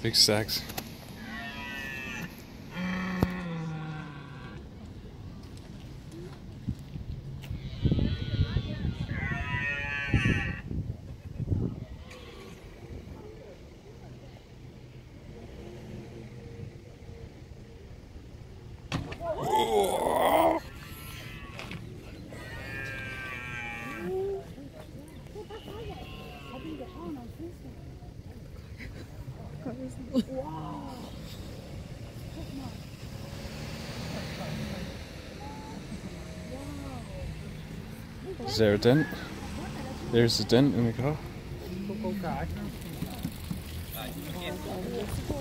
Big stags. Is there a dent? There's a dent in the car.